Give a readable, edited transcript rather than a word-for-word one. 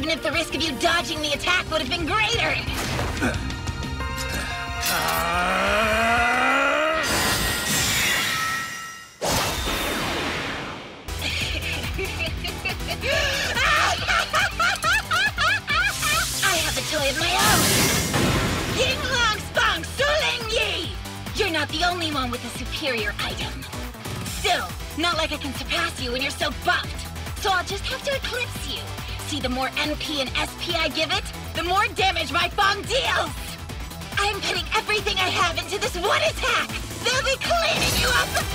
even if the risk of you dodging the attack would have been greater. I have a toy of my own! Ying Long Spong Suling Yi! You're not the only one with a superior item. Still, not like I can surpass you when you're so buffed. So I'll just have to eclipse you. See, the more MP and SP I give it, the more damage my Fong deals! I'm putting everything I have into this one attack! They'll be cleaning you up!